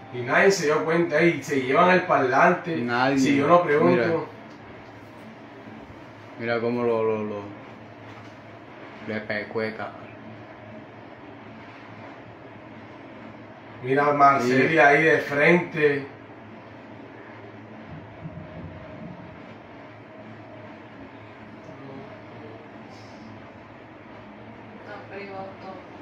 Y nadie se dio cuenta y se llevan el parlante. Nadie. Si yo no pregunto. Mira cómo le pecueca. Mira a Marcelia ahí de frente. Está privado todo.